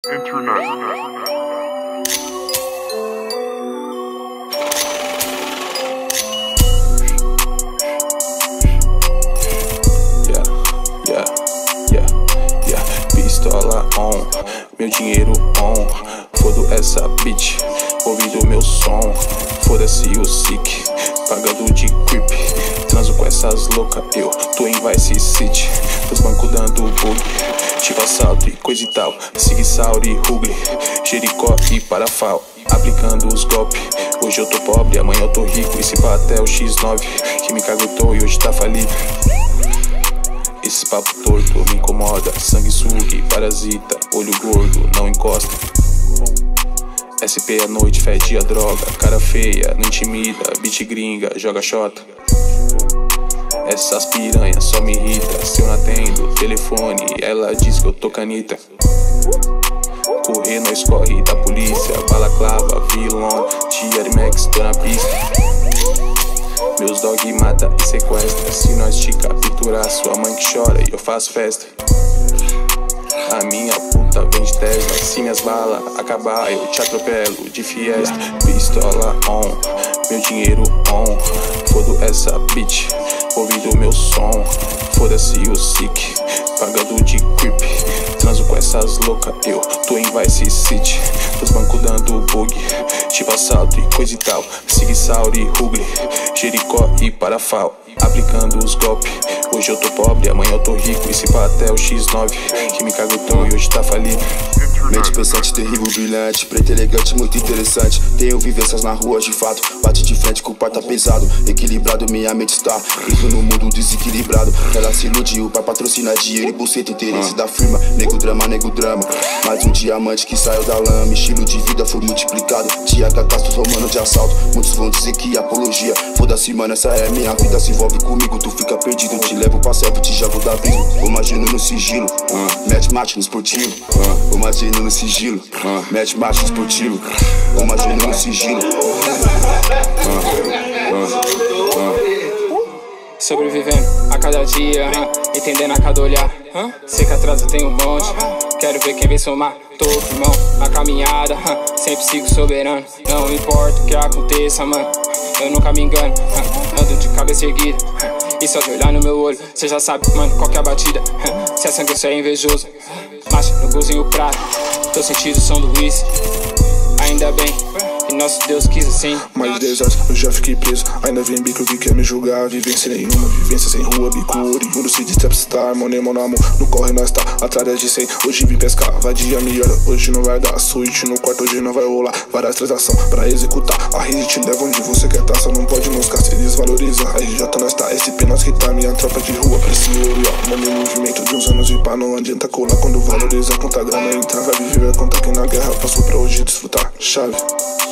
Internet. Pistola on, meu dinheiro on. Fodo essa bitch, ouvindo meu som. Foda-se o sick, pagando de creep. Transo com essas loucas, eu tô em Vice City. Os bancos dando bug, tipo assalto e coisa e tal. Sig Sauer e Rugli, Jericó e Parafal, aplicando os golpes. Hoje eu tô pobre, amanhã eu tô rico. E se pá até o X9, que me caguetou e hoje tá falido. Esse papo torto me incomoda. Sanguessuga, parasita, olho gordo, não encosta. SP à noite, fede a droga. Cara feia, não intimida. Bitch gringa, joga xota. Essas piranhas só me irrita. Se eu não atendo telefone, ela diz que eu tô canita. Correr, nós corre da polícia. Balaclava, vilão, Tier Max, tô na pista. Meus dog mata e sequestra. Se nós te capturar, sua mãe que chora e eu faço festa. A minha puta vem de Tesla. Se minhas balas acabar, eu te atropelo de Fiesta. Pistola on, meu dinheiro on. Fodo essa bitch, ouvindo meu som. Foda-se o sick, pagando de creep. Transo com essas loucas, eu tô em Vice City. Os bancos dando bug, tipo assalto e coisa e tal. Sig Sauer e Rugli, Jericó e Parafal, aplicando os golpes. Hoje eu tô pobre, amanhã eu tô rico. E se pá até o X9, que me caguetou e hoje tá falido. Mente pensante, terrível, brilhante, preto elegante, muito interessante. Tenho vivências na rua de fato. Bate de frente com o par tá pesado. Equilibrado, minha mente está preso no mundo desequilibrado. Ela se iludiu pra patrocinar dinheiro e buceta, interesse da firma. Nego drama, mais um diamante que saiu da lama. Estilo de vida foi multiplicado. TH Castros romano de assalto. Muitos vão dizer que apologia. Foda-se mano, essa é minha vida. Se envolve comigo, tu fica perdido. Te levo pra selva, te jogo da abismo. Imagino no sigilo, mete mate no esportivo. Imagino no sigilo, mete mate no esportivo. Imagino no sigilo. Sobrevivendo a cada dia, entendendo a cada olhar. Sei que atrás eu tenho um monte. Quero ver quem vem somar. Tô firmão na caminhada, sempre sigo soberano. Não importa o que aconteça, mano, eu nunca me engano. Ando de cabeça erguida, e só de olhar no meu olho cê já sabe, mano, qual que é a batida. Se é sangue, eu sou invejoso. Marcha no golzinho prato, tô sentindo o som do Luiz. Ainda bem que nosso Deus quis assim. Mais de 10 anos eu já fiquei preso. Ainda vem bico que quer me julgar. Vivência nenhuma, vivência sem rua. Bico oriundo se de Trapstar. Money, monamo, no corre nós tá atrás de 100. Hoje vim pescar, vadia me olha. Hoje não vai dar suíte no quarto, hoje não vai rolar. Várias transações pra executar. A rede te leva onde você quer tá. Só não pode moscar, se desvaloriza. A RJ nós tá, SP nós que tá. Minha tropa de rua pra esse ouro, ó. Money, movimento de uns anos e pá. Não adianta colar quando valoriza. Conta grana, entra, vai viver, vai contar que na guerra passou pra hoje desfrutar. Chave.